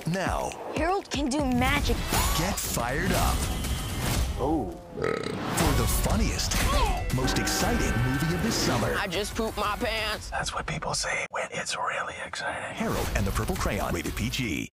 Now, Harold can do magic. get fired up Oh. for the funniest, most exciting movie of the summer. I just pooped my pants. That's what people say when it's really exciting. Harold and the Purple Crayon, rated PG.